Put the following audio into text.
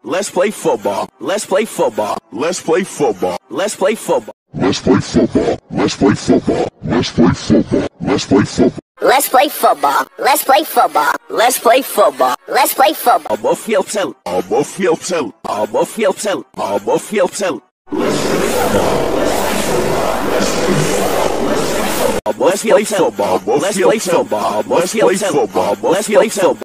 Let's play football. Let's play football. Let's play football. Let's play football. Let's play football. Let's play football. Let's play football. Let's play football. Let's play football. Let's play football. Let's play football. Let's play football. Albo fielcel. Albo fielcel. Albo fielcel. Albo fielcel. Let's play football. Let's play football. Let's play football. Let's play football.